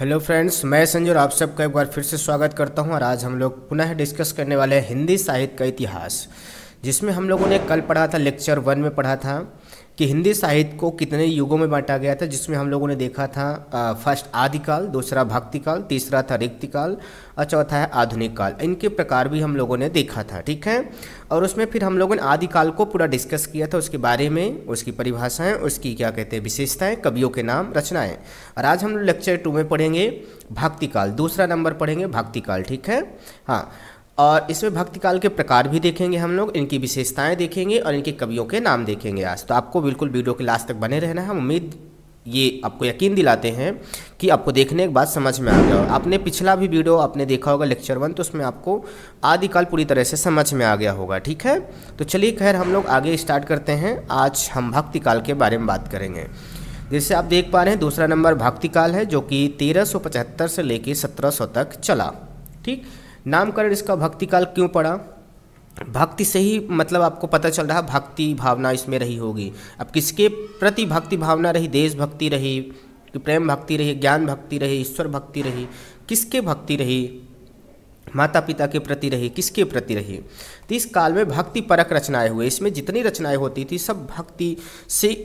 Hello friends, मैं संजय और आप सबका एक बार फिर से स्वागत करता हूं। और आज हम लोग पुनः डिस्कस करने वाले हैं हिंदी साहित्य का इतिहास, जिसमें हम लोगों ने कल पढ़ा था, लेक्चर 1 में पढ़ा था कि हिंदी साहित्य को कितने युगों में बांटा गया था। जिसमें हम लोगों ने देखा था फर्स्ट आदिकाल, दूसरा भक्तिकाल, तीसरा था रिक्तिकाल और चौथा है आधुनिक काल। इनके प्रकार भी हम लोगों ने देखा था, ठीक है। और उसमें फिर हम लोगों ने आदिकाल को पूरा डिस्कस किया था, उसके बारे में, उसकी परिभाषाएं, उसकी क्या कहते हैं विशेषताएं, कवियों के नाम, रचनाएं। और आज हम लोग लेक्चर 2 में पढ़ेंगे भक्तिकाल, दूसरा नंबर पढ़ेंगे भक्तिकाल, ठीक है। हाँ, और इसमें भक्तिकाल के प्रकार भी देखेंगे हम लोग, इनकी विशेषताएं देखेंगे और इनके कवियों के नाम देखेंगे आज। तो आपको बिल्कुल वीडियो के लास्ट तक बने रहना है। हम उम्मीद ये आपको यकीन दिलाते हैं कि आपको देखने के बाद समझ में आ गया। आपने पिछला भी वीडियो आपने देखा होगा लेक्चर 1, तो उसमें आपको आदिकाल पूरी तरह से समझ में आ गया होगा, ठीक है। तो चलिए खैर हम लोग आगे स्टार्ट करते हैं। आज हम भक्तिकाल के बारे में बात करेंगे। जैसे आप देख पा रहे हैं, दूसरा नंबर भक्तिकाल है, जो कि 1375 से लेकर 1700 तक चला, ठीक। नामकरण इसका भक्तिकाल क्यों पड़ा? भक्ति से ही मतलब आपको पता चल रहा है भक्ति भावना इसमें रही होगी। अब किसके प्रति भक्ति भावना रही? देशभक्ति रही, प्रेम भक्ति रही, ज्ञान भक्ति रही, ईश्वर भक्ति रही, किसके भक्ति रही? माता पिता के प्रति रही, किसके प्रति रही? तो इस काल में भक्ति परक रचनाएं हुए। इसमें जितनी रचनाएं होती थी सब भक्ति से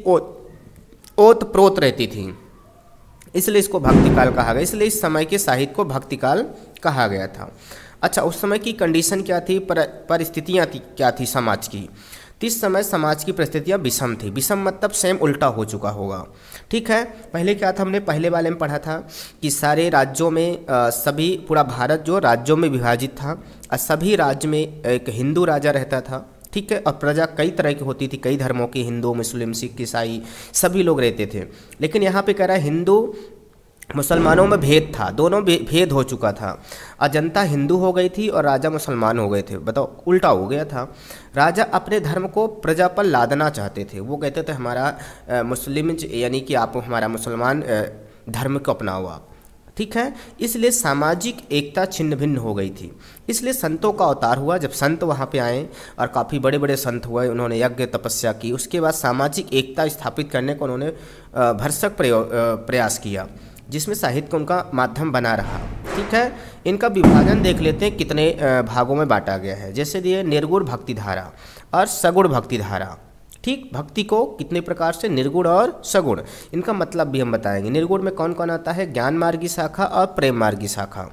ओत प्रोत रहती थी, इसलिए इसको भक्तिकाल कहा गया। इसलिए इस समय के साहित्य को भक्तिकाल कहा गया था। अच्छा, उस समय की कंडीशन क्या थी, परिस्थितियाँ क्या थी समाज की? तो इस समय समाज की परिस्थितियाँ विषम थी। विषम मतलब सेम उल्टा हो चुका होगा, ठीक है। पहले क्या था, हमने पहले वाले में पढ़ा था कि सारे राज्यों में सभी पूरा भारत जो राज्यों में विभाजित था और सभी राज्य में एक हिंदू राजा रहता था, ठीक है। और प्रजा कई तरह की होती थी, कई धर्मों की, हिंदू, मुस्लिम, सिख, ईसाई सभी लोग रहते थे। लेकिन यहाँ पे कह रहा है हिंदू मुसलमानों में भेद था, दोनों भेद हो चुका था। और जनता हिंदू हो गई थी और राजा मुसलमान हो गए थे। बताओ, उल्टा हो गया था। राजा अपने धर्म को प्रजा पर लादना चाहते थे। वो कहते थे हमारा मुस्लिम यानी कि आप हमारा मुसलमान धर्म को अपनाओ आप, ठीक है। इसलिए सामाजिक एकता छिन्न भिन्न हो गई थी। इसलिए संतों का अवतार हुआ। जब संत वहाँ पे आए और काफ़ी बड़े बड़े संत हुए, उन्होंने यज्ञ तपस्या की, उसके बाद सामाजिक एकता स्थापित करने को उन्होंने भरसक प्रयास किया, जिसमें साहित्य उनका माध्यम बना रहा, ठीक है। इनका विभाजन देख लेते हैं कितने भागों में बांटा गया है। जैसे दिए निर्गुण भक्तिधारा और सगुण भक्तिधारा, ठीक। भक्ति को कितने प्रकार से, निर्गुण और सगुण, इनका मतलब भी हम बताएंगे। निर्गुण में कौन कौन आता है? ज्ञान मार्गी शाखा और प्रेम मार्गी शाखा।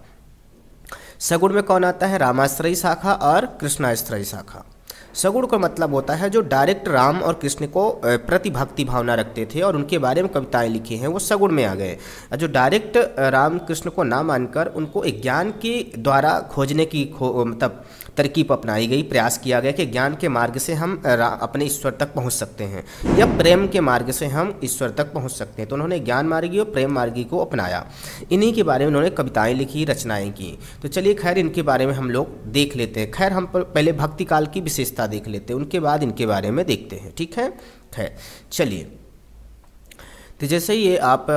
सगुण में कौन आता है? रामाश्रयी शाखा और कृष्णाश्रयी शाखा। सगुण का मतलब होता है जो डायरेक्ट राम और कृष्ण को प्रति भक्ति भावना रखते थे और उनके बारे में कविताएं लिखी हैं, वो सगुण में आ गए। और जो डायरेक्ट राम कृष्ण को ना मानकर उनको एक ज्ञान के द्वारा खोजने की मतलब तरकीब अपनाई गई, प्रयास किया गया कि ज्ञान के मार्ग से हम अपने ईश्वर तक पहुंच सकते हैं या प्रेम के मार्ग से हम ईश्वर तक पहुंच सकते हैं। तो उन्होंने ज्ञान मार्गी और प्रेम मार्गी को अपनाया। इन्हीं के बारे में उन्होंने कविताएं लिखी, रचनाएं की। तो चलिए खैर इनके बारे में हम लोग देख लेते हैं। खैर हम पहले भक्तिकाल की विशेषता देख लेते हैं, उनके बाद इनके बारे में देखते हैं, ठीक है। खैर चलिए, तो जैसे ये आप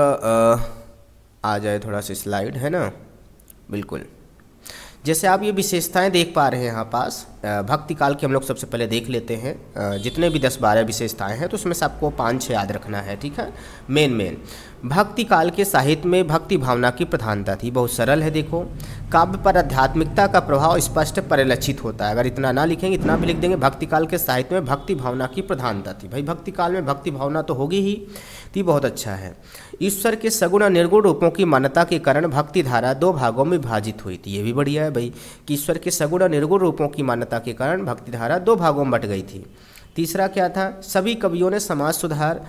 आ जाए थोड़ा सा स्लाइड, है ना, बिल्कुल। जैसे आप ये विशेषताएं देख पा रहे हैं यहाँ पास, भक्तिकाल के हम लोग सबसे पहले देख लेते हैं। जितने भी 10-12 विशेषताएं हैं तो उसमें से आपको 5-6 याद रखना है, ठीक है। मेन भक्तिकाल के साहित्य में भक्ति भावना की प्रधानता थी। बहुत सरल है, देखो। काव्य पर आध्यात्मिकता का प्रभाव स्पष्ट परिलक्षित होता है। अगर इतना ना लिखेंगे, इतना भी लिख देंगे, भक्तिकाल के साहित्य में भक्ति भावना की प्रधानता थी। भाई भक्तिकाल में भक्ति भावना तो होगी ही, तो बहुत अच्छा है। ईश्वर के सगुण और निर्गुण रूपों की मान्यता के कारण भक्ति धारा 2 भागों में विभाजित हुई थी। ये भी बढ़िया है भाई कि ईश्वर के सगुण और निर्गुण रूपों की मान्यता के कारण भक्ति धारा 2 भागों में बट गई थी। तीसरा क्या था? सभी कवियों ने समाज सुधार,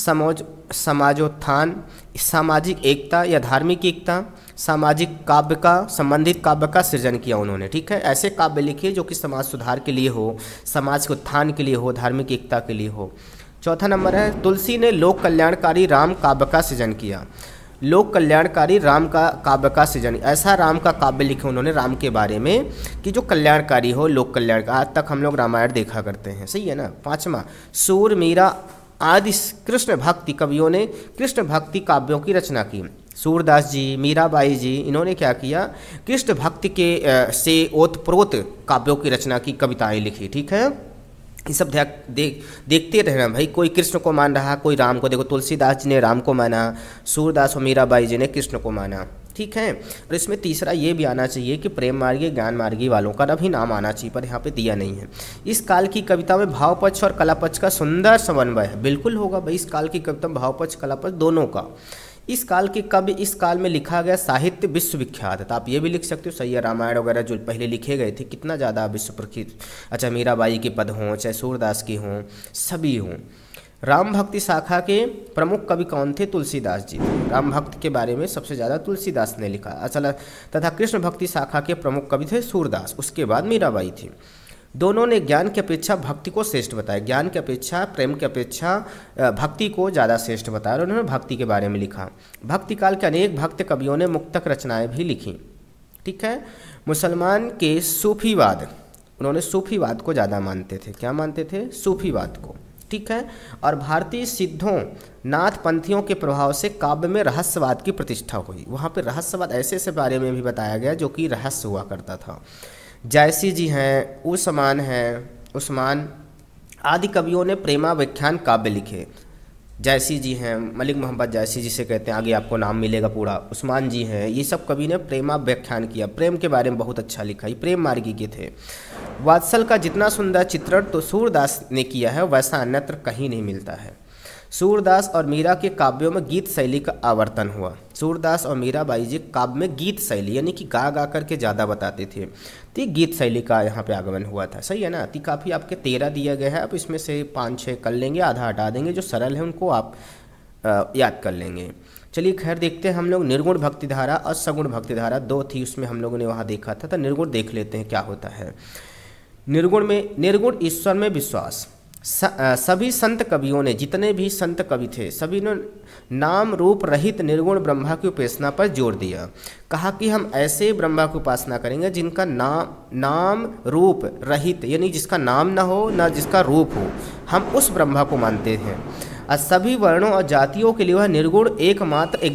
समाजोत्थान, सामाजिक एकता या धार्मिक एकता, सामाजिक काव्य का, संबंधित काव्य का सृजन किया उन्होंने, ठीक है। ऐसे काव्य लिखे जो कि समाज सुधार के लिए हो, समाज के उत्थान के लिए हो, धार्मिक एकता के लिए हो। चौथा नंबर है, तुलसी ने लोक कल्याणकारी राम काव्य का सृजन किया। लोक कल्याणकारी राम का काव्य का सृजन, ऐसा राम का काव्य लिखे उन्होंने राम के बारे में कि जो कल्याणकारी हो, लोक कल्याणकारी। आज तक हम लोग रामायण देखा करते हैं, सही है ना। 5वां, सूर, मीरा आदि कृष्ण भक्ति कवियों ने कृष्ण भक्ति काव्यों की रचना की। सूरदास जी, मीराबाई जी, इन्होंने क्या किया? कृष्ण भक्ति के से ओतप्रोत काव्यों की रचना की, कविताएं लिखी, ठीक है। ये सब देखते रहना भाई। कोई कृष्ण को मान रहा, कोई राम को। देखो तुलसीदास जी ने राम को माना, सूरदास और मीराबाई जी ने कृष्ण को माना, ठीक है। और इसमें तीसरा ये भी आना चाहिए कि प्रेम मार्गी ज्ञान मार्गी वालों का भी नाम आना चाहिए, पर यहाँ पे दिया नहीं है। इस काल की कविता में भाव पक्ष और कला पक्ष का सुंदर समन्वय है। बिल्कुल होगा भाई, इस काल की कविता में भाव पक्ष कला पक्ष दोनों का। इस काल के कवि, इस काल में लिखा गया साहित्य विश्वविख्यात है। तो आप ये भी लिख सकते हो, सही है, रामायण वगैरह जो पहले लिखे गए थे कितना ज़्यादा विश्व प्रसिद्ध। अच्छा, मीराबाई के पद हों चाहे सूरदास के हों, सभी हों। राम भक्ति शाखा के प्रमुख कवि कौन थे? तुलसीदास जी। राम भक्त के बारे में सबसे ज़्यादा तुलसीदास ने लिखा। अच्छा, तथा कृष्ण भक्ति शाखा के प्रमुख कवि थे सूरदास, उसके बाद मीराबाई थी। दोनों ने ज्ञान की अपेक्षा भक्ति को श्रेष्ठ बताया। ज्ञान की अपेक्षा, प्रेम की अपेक्षा भक्ति को ज़्यादा श्रेष्ठ बताया और उन्होंने भक्ति के बारे में लिखा। भक्ति काल के अनेक भक्त कवियों ने मुक्तक रचनाएं भी लिखी। ठीक है। मुसलमान के सूफीवाद, उन्होंने सूफीवाद को ज़्यादा मानते थे। क्या मानते थे? सूफीवाद को। ठीक है। और भारतीय सिद्धों नाथ पंथियों के प्रभाव से काव्य में रहस्यवाद की प्रतिष्ठा हुई। वहाँ पे रहस्यवाद ऐसे बारे में भी बताया गया जो कि रहस्य हुआ करता था। जायसी जी हैं, उस्मान आदि कवियों ने प्रेमाव्याख्यान काव्य लिखे। जायसी जी हैं, मलिक मोहम्मद जायसी जिसे कहते हैं, आगे आपको नाम मिलेगा पूरा। उस्मान जी हैं, ये सब कवि ने प्रेमाव्याख्यान किया, प्रेम के बारे में बहुत अच्छा लिखा। ये प्रेम मार्गी के थे। वात्सल का जितना सुंदर चित्रण तो सूरदास ने किया है वैसा अन्यत्र कहीं नहीं मिलता है। सूरदास और मीरा के काव्यों में गीत शैली का आवर्तन हुआ। सूरदास और मीराबाई जी काव्य में गीत शैली यानी कि गा गा करके ज़्यादा बताते थे, तो गीत शैली का यहाँ पे आगमन हुआ था। सही है ना। तो काफ़ी आपके 13 दिया गया है, अब इसमें से 5-6 कर लेंगे, आधा हटा देंगे, जो सरल है उनको आप याद कर लेंगे। चलिए खैर, देखते हैं हम लोग निर्गुण भक्तिधारा और सगुण भक्तिधारा, 2 थी उसमें हम लोगों ने वहाँ देखा था। तो निर्गुण देख लेते हैं क्या होता है। निर्गुण में, निर्गुण ईश्वर में विश्वास। सभी संत कवियों ने, जितने भी संत कवि थे, सभी ने नाम रूप रहित निर्गुण ब्रह्मा की उपासना पर जोर दिया। कहा कि हम ऐसे ब्रह्मा की उपासना करेंगे जिनका नाम रूप रहित, यानी जिसका नाम ना हो ना जिसका रूप हो, हम उस ब्रह्मा को मानते हैं। और सभी वर्णों और जातियों के लिए वह निर्गुण एकमात्र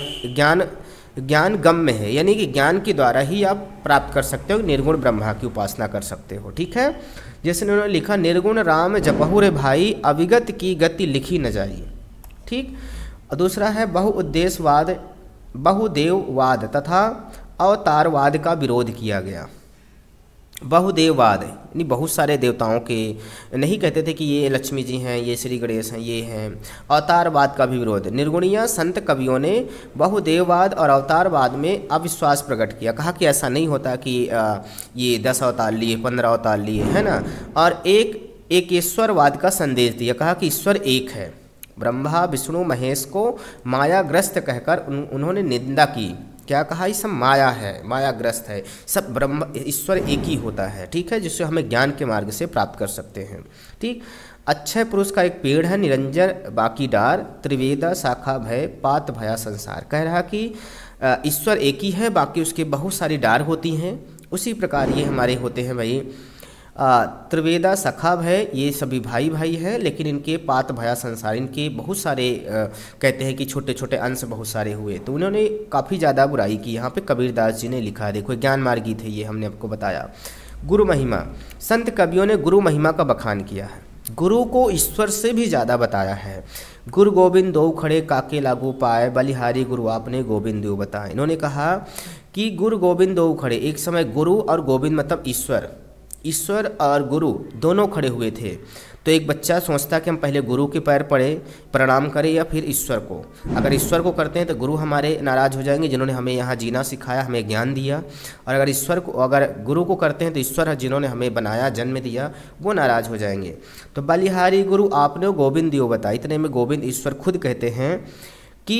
ज्ञान गम्य है, यानी कि ज्ञान के द्वारा ही आप प्राप्त कर सकते हो, निर्गुण ब्रह्मा की उपासना कर सकते हो। ठीक है। जैसे उन्होंने लिखा, निर्गुण राम जपहु रे भाई, अविगत की गति लिखी न जाई। ठीक। और दूसरा है बहुउद्देश्यवाद, बहुदेववाद तथा अवतारवाद का विरोध किया गया। बहुदेववाद यानी बहुत सारे देवताओं के नहीं कहते थे कि ये लक्ष्मी जी हैं, ये श्री गणेश हैं, ये हैं। अवतारवाद का भी विरोध। निर्गुणीय संत कवियों ने बहुदेववाद और अवतारवाद में अविश्वास प्रकट किया। कहा कि ऐसा नहीं होता कि ये 10 अवतार लिए, 15 अवतार लिए, है ना। और एक ईश्वरवाद का संदेश दिया। कहा कि ईश्वर एक है। ब्रह्मा विष्णु महेश को मायाग्रस्त कहकर उन्होंने निंदा की। क्या कहा? ये सब माया है, मायाग्रस्त है, सब ब्रह्म ईश्वर एक ही होता है। ठीक है। जिससे हमें ज्ञान के मार्ग से प्राप्त कर सकते हैं। ठीक। अक्षय पुरुष का एक पेड़ है, निरंजन बाकी डार, त्रिवेदा शाखा भय, पात भया संसार। कह रहा कि ईश्वर एक ही है, बाकी उसके बहुत सारी डार होती हैं। उसी प्रकार ये हमारे होते हैं भाई त्रिवेदा सखा है, ये सभी भाई भाई हैं, लेकिन इनके पात भया संसार, इनके बहुत सारे कहते हैं कि छोटे छोटे अंश बहुत सारे हुए। तो उन्होंने काफ़ी ज़्यादा बुराई की। यहाँ पे कबीरदास जी ने लिखा, देखो ज्ञान मार्गी थे ये, हमने आपको बताया। गुरु महिमा, संत कवियों ने गुरु महिमा का बखान किया है। गुरु को ईश्वर से भी ज़्यादा बताया है। गुरु गोविंद दो खड़े काके लागू पाए, बलिहारी गुरु आपने गोविंद दो बताए। इन्होंने कहा कि गुरु गोविंद दो खड़े, एक समय गुरु और गोविंद मतलब ईश्वर और गुरु दोनों खड़े हुए थे। तो एक बच्चा सोचता कि हम पहले गुरु के पैर पड़े प्रणाम करें या फिर ईश्वर को। अगर ईश्वर को करते हैं तो गुरु हमारे नाराज़ हो जाएंगे, जिन्होंने हमें यहाँ जीना सिखाया, हमें ज्ञान दिया। और अगर गुरु को करते हैं तो ईश्वर है जिन्होंने हमें बनाया, जन्म दिया, वो नाराज़ हो जाएंगे। तो बलिहारी गुरु आपने गोविंद दियो बताया। इतने में गोविंद ईश्वर खुद कहते हैं कि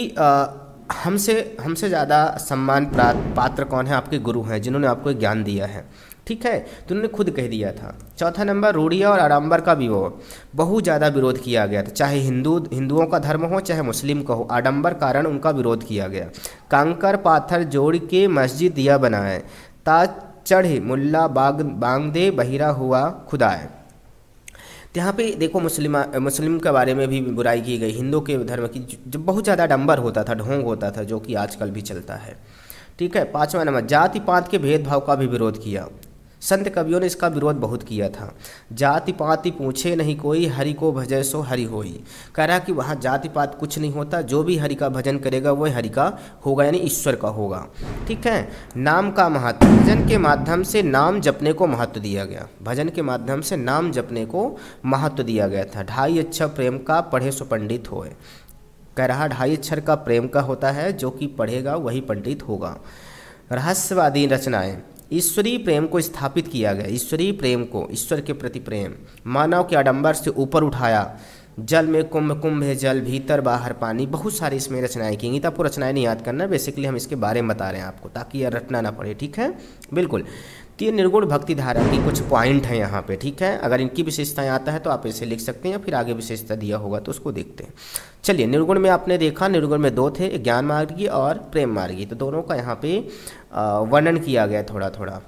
हमसे ज़्यादा सम्मान पात्र कौन है? आपके गुरु हैं, जिन्होंने आपको ज्ञान दिया है। ठीक है। तो उन्होंने खुद कह दिया था। चौथा नंबर, रूढ़िया और आडंबर का बहुत ज़्यादा विरोध किया गया था। चाहे हिंदुओं का धर्म हो चाहे मुस्लिम का हो, आडंबर कारण उनका विरोध किया गया। कंकर पाथर जोड़ के मस्जिद दिया बनाए, ताज चढ़े मुल्ला बांग दे बहिरा हुआ खुदाए। यहाँ पे देखो मुस्लिम के बारे में भी बुराई की गई, हिंदू के धर्म की जब बहुत ज़्यादा आडंबर होता था, ढोंग होता था, जो कि आजकल भी चलता है। ठीक है। 5वां नंबर, जाति पात के भेदभाव का भी विरोध किया। संत कवियों ने इसका विरोध बहुत किया था। जाति पाति पूछे नहीं कोई, हरि को भजै सो हरि होई। कह रहा कि वहाँ जाति पात कुछ नहीं होता, जो भी हरि का भजन करेगा वह हरि का होगा, यानी ईश्वर का होगा। ठीक है। नाम का महत्व, भजन के माध्यम से नाम जपने को महत्व दिया गया। भजन के माध्यम से नाम जपने को महत्व दिया गया था। ढाई अक्षर प्रेम का पढ़े सो पंडित होए। कह रहा 2.5 अक्षर का प्रेम का होता है, जो कि पढ़ेगा वही पंडित होगा। रहस्यवादी रचनाएं, ईश्वरीय प्रेम को स्थापित किया गया। ईश्वरीय प्रेम को, ईश्वर के प्रति प्रेम, मानव के आडंबर से ऊपर उठाया। जल में कुंभ, कुंभ है जल, भीतर बाहर पानी। बहुत सारी इसमें रचनाएं की गई। तो आपको रचनाएं नहीं याद करना, बेसिकली हम इसके बारे में बता रहे हैं आपको, ताकि यह रटना ना पड़े। ठीक है, बिल्कुल। तो ये निर्गुण भक्ति धारा की कुछ पॉइंट हैं यहाँ पे। ठीक है, अगर इनकी विशेषताएं आता है तो आप इसे लिख सकते हैं, या फिर आगे विशेषता दिया होगा तो उसको देखते हैं। चलिए, निर्गुण में आपने देखा, निर्गुण में 2 थे, ज्ञान मार्गी और प्रेम मार्गी। तो दोनों का यहाँ पे वर्णन किया गया थोड़ा थोड़ा।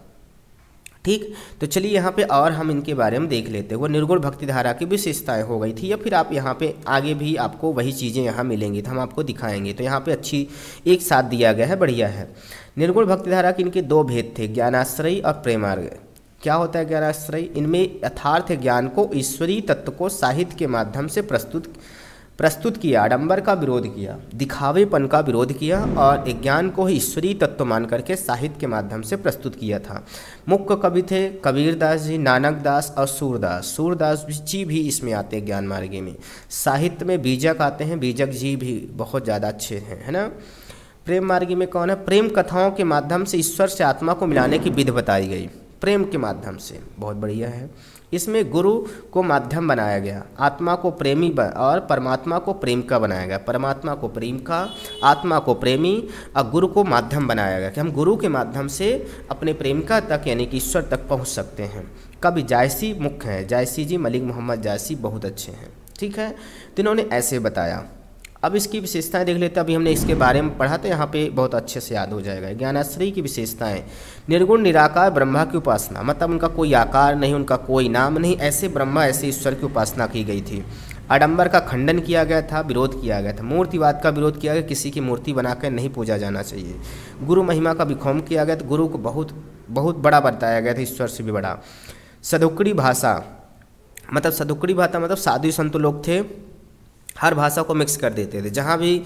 ठीक, तो चलिए यहाँ पे और हम इनके बारे में देख लेते हैं। वो निर्गुण भक्ति धारा की विशेषताएं हो गई थी, या फिर आप यहाँ पे आगे भी आपको वही चीज़ें यहाँ मिलेंगी, तो हम आपको दिखाएंगे। तो यहाँ पे अच्छी एक साथ दिया गया है, बढ़िया है। निर्गुण भक्ति धारा के इनके 2 भेद थे, ज्ञानाश्रयी और प्रेमार्ग। क्या होता है ज्ञानाश्रयी? इनमें यथार्थ ज्ञान को, ईश्वरीय तत्व को साहित्य के माध्यम से प्रस्तुत किया, आडंबर का विरोध किया, दिखावेपन का विरोध किया, और ज्ञान को ही ईश्वरीय तत्व मान करके साहित्य के माध्यम से प्रस्तुत किया था। मुख्य कवि थे कबीरदास जी, नानक दास और सूरदास। सूरदास जी भी इसमें आते हैं ज्ञान मार्गी में। साहित्य में बीजक आते हैं, बीजक जी भी बहुत ज़्यादा अच्छे हैं, है ना। प्रेम मार्गी में कौन है? प्रेम कथाओं के माध्यम से ईश्वर से आत्मा को मिलाने की विधि बताई गई, प्रेम के माध्यम से, बहुत बढ़िया है। इसमें गुरु को माध्यम बनाया गया, आत्मा को प्रेमी और परमात्मा को प्रेम का बनाया गया। परमात्मा को प्रेम का, आत्मा को प्रेमी और गुरु को माध्यम बनाया गया कि हम गुरु के माध्यम से अपने प्रेमिका तक, यानी कि ईश्वर तक पहुंच सकते हैं। कवि जायसी मुख्य हैं, जायसी जी, मलिक मोहम्मद जायसी बहुत अच्छे हैं। ठीक है, तो इन्होंने ऐसे बताया। अब इसकी विशेषताएं देख लेते हैं। अभी हमने इसके बारे में पढ़ा, तो यहाँ पे बहुत अच्छे से याद हो जाएगा। ज्ञानाश्रयी की विशेषताएं, निर्गुण निराकार ब्रह्मा की उपासना, मतलब उनका कोई आकार नहीं, उनका कोई नाम नहीं, ऐसे ब्रह्मा, ऐसे ईश्वर की उपासना की गई थी। आडंबर का खंडन किया गया था, विरोध किया गया था। मूर्तिवाद का विरोध किया गया, किसी की मूर्ति बनाकर नहीं पूजा जाना चाहिए। गुरु महिमा का विखोम किया गया, तो गुरु को बहुत बड़ा बताया गया था, ईश्वर से भी बड़ा। सदुक्कड़ी भाषा, मतलब सदुक्कड़ी भाषा मतलब साधु संत लोग थे, हर भाषा को मिक्स कर देते थे। जहाँ भी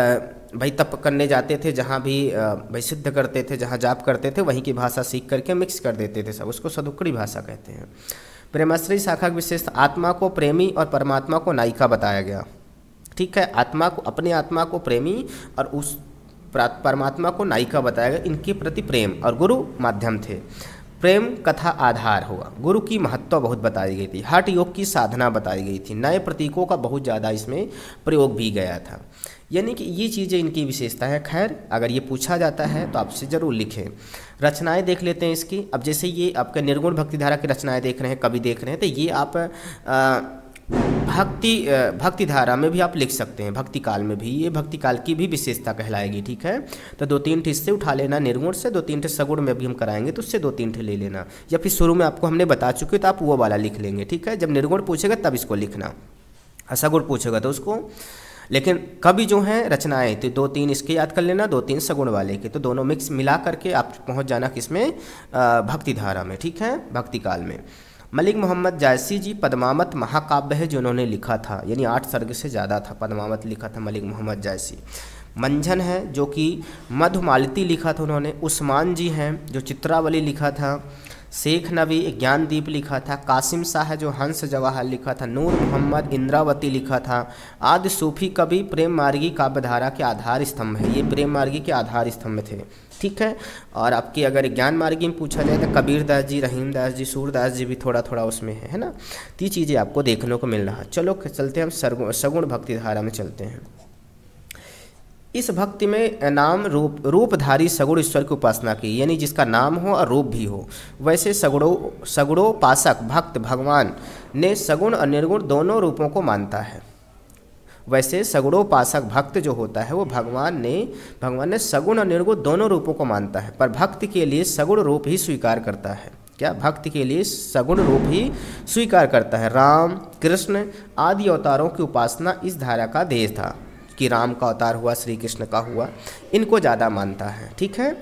भाई तप करने जाते थे, जहाँ भी भाई सिद्ध करते थे, जहाँ जाप करते थे, वहीं की भाषा सीख करके मिक्स कर देते थे सब, उसको सदुक्कड़ी भाषा कहते हैं। प्रेमाश्रयी शाखा की विशेषता, आत्मा को प्रेमी और परमात्मा को नायिका बताया गया। ठीक है, आत्मा को, अपने आत्मा को प्रेमी और उस परमात्मा को नायिका बताया गया। इनके प्रति प्रेम और गुरु माध्यम थे। प्रेम कथा आधार हुआ, गुरु की महत्व बहुत बताई गई थी। हठ योग की साधना बताई गई थी। नए प्रतीकों का बहुत ज़्यादा इसमें प्रयोग भी गया था। यानी कि ये चीज़ें इनकी विशेषता है। खैर, अगर ये पूछा जाता है तो आपसे ज़रूर लिखें। रचनाएं देख लेते हैं इसकी। अब जैसे ये आपका निर्गुण भक्ति धारा की रचनाएं देख रहे हैं, कवि देख रहे हैं, तो ये आप भक्ति धारा में भी आप लिख सकते हैं, भक्ति काल में भी। ये भक्ति काल की भी विशेषता कहलाएगी। ठीक है, तो 2-3 हिस्से उठा लेना निर्गुण से, 2-3 सगुण में भी हम कराएंगे तो उससे 2-3 ले लेना, या फिर शुरू में आपको हमने बता चुके तो आप वो वाला लिख लेंगे। ठीक है, जब निर्गुण पूछेगा तब इसको लिखना, सगुण पूछेगा तो उसको। लेकिन कवि जो हैं रचनाएं, तो 2-3 इसके याद कर लेना, 2-3 सगुण वाले के, तो दोनों मिक्स मिला करके आप पहुँच जाना किसमें? भक्ति धारा में। ठीक है, भक्ति काल में। मलिक मोहम्मद जायसी जी, पद्मावत महाकाव्य है जो उन्होंने लिखा था, यानी 8 सर्ग से ज़्यादा था, पद्मावत लिखा था मलिक मोहम्मद जायसी। मंझन है जो कि मधुमालती लिखा था उन्होंने। उस्मान जी हैं जो चित्रावली लिखा था। शेख नबी ज्ञानदीप लिखा था। कासिम शाह है जो हंस जवाहर लिखा था। नूर मोहम्मद इंद्रावती लिखा था। आदि सूफी कवि प्रेम मार्गी काव्यधारा के आधार स्तंभ है, ये प्रेम मार्गी के आधार स्तंभ थे। ठीक है, और आपकी अगर ज्ञान मार्गी में पूछा जाए तो कबीरदास जी, रहीमदास जी, सूरदास जी भी थोड़ा थोड़ा उसमें है ना। तो ये चीज़ें आपको देखने को मिल रहा है। चलो चलते हैं हम सगुण भक्ति धारा में चलते हैं। इस भक्ति में नाम रूपधारी सगुण ईश्वर की उपासना की, यानी जिसका नाम हो और रूप भी हो। वैसे सगुणोपासक भक्त भगवान ने सगुण और निर्गुण दोनों रूपों को मानता है। वैसे सगुणोपासक भक्त जो होता है वो भगवान ने सगुण और निर्गुण दोनों रूपों को मानता है, पर भक्ति के लिए सगुण रूप ही स्वीकार करता है। क्या? भक्ति के लिए सगुण रूप ही स्वीकार करता है। राम, कृष्ण आदि अवतारों की उपासना इस धारा का ध्येय था कि राम का अवतार हुआ, श्री कृष्ण का हुआ, इनको ज़्यादा मानता है। ठीक है,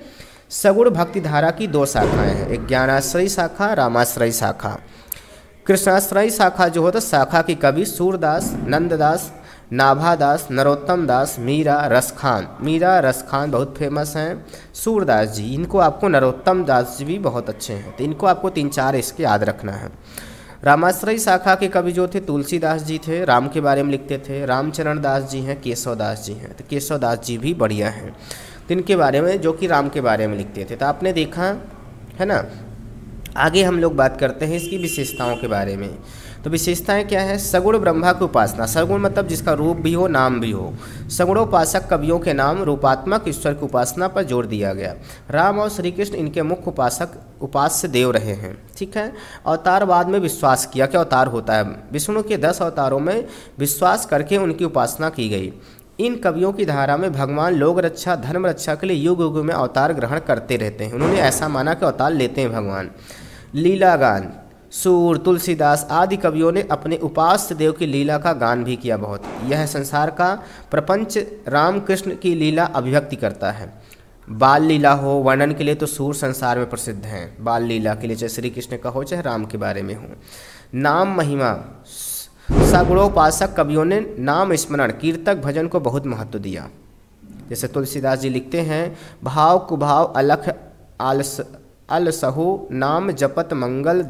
सगुण भक्ति धारा की 2 शाखाएं हैं, एक ज्ञानाश्रयी शाखा, रामाश्रयी शाखा। कृष्णाश्रयी शाखा जो होता है, शाखा की कवि सूरदास, नंददास, नाभादास, नरोत्तम दास, मीरा, रसखान। मीरा, रसखान बहुत फेमस हैं। सूरदास जी, इनको आपको, नरोत्तम दास जी भी बहुत अच्छे हैं, तो इनको आपको 3-4 इसके याद रखना है। रामाश्रयी शाखा के कवि जो थे तुलसीदास जी थे, राम के बारे में लिखते थे। रामचरण दास जी हैं, केशव दास जी हैं, तो केशव दास जी भी बढ़िया हैं, तो इनके बारे में, जो कि राम के बारे में लिखते थे। तो आपने देखा है ना। आगे हम लोग बात करते हैं इसकी विशेषताओं के बारे में। तो विशेषताएं क्या है? सगुण ब्रह्मा की उपासना। सगुण मतलब जिसका रूप भी हो, नाम भी हो। सगुणोपासक कवियों के नाम रूपात्मक ईश्वर की उपासना पर जोर दिया गया। राम और श्री कृष्ण इनके मुख्य उपास्य देव रहे हैं। ठीक है। अवतारवाद में विश्वास किया कि अवतार होता है। विष्णु के 10 अवतारों में विश्वास करके उनकी उपासना की गई। इन कवियों की धारा में भगवान लोक रक्षा, धर्म रक्षा के लिए युग युग में अवतार ग्रहण करते रहते हैं। उन्होंने ऐसा माना कि अवतार लेते हैं भगवान। लीला गान, सूर, तुलसीदास आदि कवियों ने अपने उपास्य देव की लीला का गान भी किया बहुत। यह संसार का प्रपंच राम कृष्ण की लीला अभिव्यक्ति करता है। बाल लीला हो, वर्णन के लिए तो सूर संसार में प्रसिद्ध हैं। बाल लीला के लिए चाहे श्री कृष्ण का हो, चाहे राम के बारे में हो। नाम महिमा, सगुणोपासक कवियों ने नाम स्मरण, कीर्तक भजन को बहुत महत्व दिया। जैसे तुलसीदास जी लिखते हैं, भाव कुभाव अलख अलसहु, नाम जपत मंगल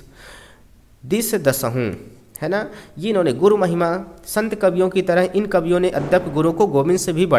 दिस दसहूँ, है ना। ये इन्होंने गुरु महिमा, संत कवियों की तरह इन कवियों ने अद्यप गुरु को गोविंद से भी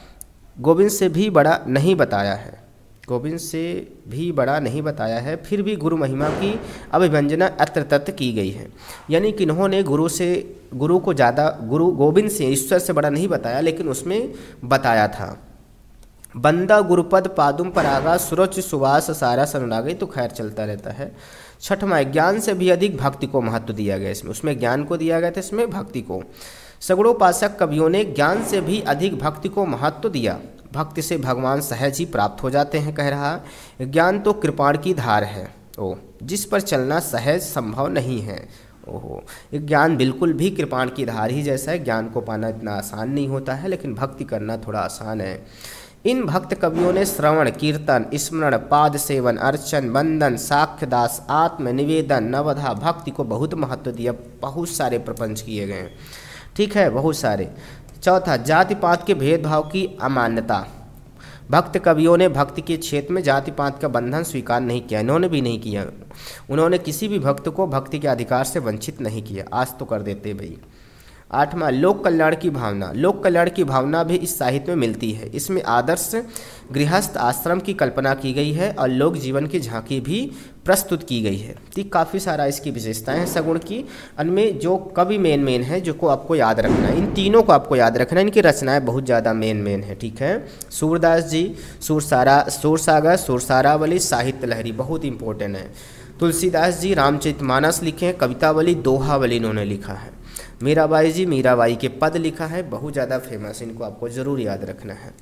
बड़ा नहीं बताया है। गोविंद से भी बड़ा नहीं बताया है, फिर भी गुरु महिमा की अभिव्यंजना अत्र तत्र की गई है। यानी कि इन्होंने गुरु को ज़्यादा, गुरु गोविंद से, ईश्वर से बड़ा नहीं बताया, लेकिन उसमें बताया था। बंदा गुरुपद पादुम परागा, सुरुच सुवास सारा सनुरागे, तो खैर चलता रहता है। छठवां, ज्ञान से भी अधिक भक्ति को महत्व दिया गया। उसमें ज्ञान को दिया गया था, इसमें भक्ति को। सगुणोपासक कवियों ने ज्ञान से भी अधिक भक्ति को महत्व दिया। भक्ति से भगवान सहज ही प्राप्त हो जाते हैं, कह रहा। ज्ञान तो कृपाण की धार है, जिस पर चलना सहज संभव नहीं है। ज्ञान बिल्कुल भी कृपाण की धार ही जैसा है। ज्ञान को पाना इतना आसान नहीं होता है, लेकिन भक्ति करना थोड़ा आसान है। इन भक्त कवियों ने श्रवण, कीर्तन, स्मरण, पाद सेवन, अर्चन, वंदन, साक्ष्यदास, आत्म निवेदन, नवधा, भक्ति को बहुत महत्व दिया। बहुत सारे प्रपंच किए गए, ठीक है, बहुत सारे। चौथा, जाति पात के भेदभाव की अमान्यता। भक्त कवियों ने भक्ति के क्षेत्र में जाति पात का बंधन स्वीकार नहीं किया। इन्होंने भी नहीं किया। उन्होंने किसी भी भक्त को भक्ति के अधिकार से वंचित नहीं किया। आज तो कर देते भाई। आठवां, लोक कल्याण की भावना। लोक कल्याण की भावना भी इस साहित्य में मिलती है। इसमें आदर्श गृहस्थ आश्रम की कल्पना की गई है और लोक जीवन की झांकी भी प्रस्तुत की गई है। तो काफ़ी सारा इसकी विशेषताएं हैं सगुण की। इनमें जो कवि मेन है, जो को आपको याद रखना है, इन तीनों को आपको याद रखना है। इनकी रचनाएं बहुत ज़्यादा मेन है, ठीक है। सूरदास जी, सूरसागर, सुरसारावली, साहित्य लहरी बहुत इंपॉर्टेंट है। तुलसीदास जी रामचरितमानस लिखे हैं। कवितावली, दोहावली इन्होंने लिखा है। मीराबाई जी, मीराबाई के पद लिखा है, बहुत ज़्यादा फेमस। इनको आपको ज़रूर याद रखना है।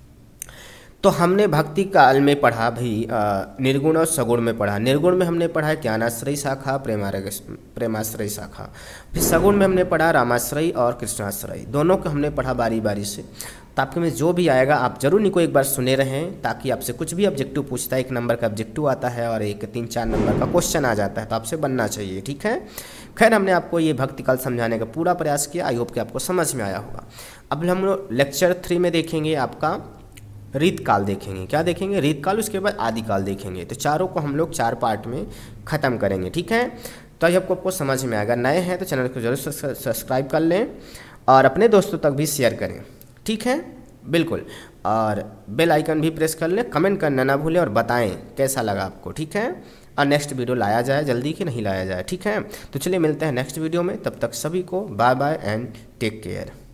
तो हमने भक्ति काल में पढ़ा भी, निर्गुण और सगुण में पढ़ा। निर्गुण में हमने पढ़ा ज्ञानाश्रयी शाखा, प्रेमाश्रयी शाखा। फिर सगुण में हमने पढ़ा रामाश्रयी और कृष्णाश्रयी। दोनों को हमने पढ़ा बारी बारी से। तो आपके में जो भी आएगा आप जरूर इनको एक बार सुने रहें, ताकि आपसे कुछ भी ऑब्जेक्टिव पूछता है, 1 नंबर का ऑब्जेक्टिव आता है और 3-4 नंबर का क्वेश्चन आ जाता है, तो आपसे बनना चाहिए, ठीक है। खैर, हमने आपको ये भक्ति काल समझाने का पूरा प्रयास किया। आई होप कि आपको समझ में आया होगा। अब हम लोग लेक्चर 3 में देखेंगे आपका रीतकाल देखेंगे। क्या देखेंगे? रीतकाल। उसके बाद आदिकाल देखेंगे। तो चारों को हम लोग 4 पार्ट में ख़त्म करेंगे, ठीक है। तो ये आपको समझ में आएगा। नए हैं तो चैनल को जरूर सब्सक्राइब कर लें और अपने दोस्तों तक भी शेयर करें, ठीक है, बिल्कुल। और बेल आइकन भी प्रेस कर लें। कमेंट करना ना भूलें और बताएं कैसा लगा आपको, ठीक है। और नेक्स्ट वीडियो लाया जाए जल्दी कि नहीं लाया जाए, ठीक है। तो चलिए मिलते हैं नेक्स्ट वीडियो में। तब तक सभी को bye bye and take care.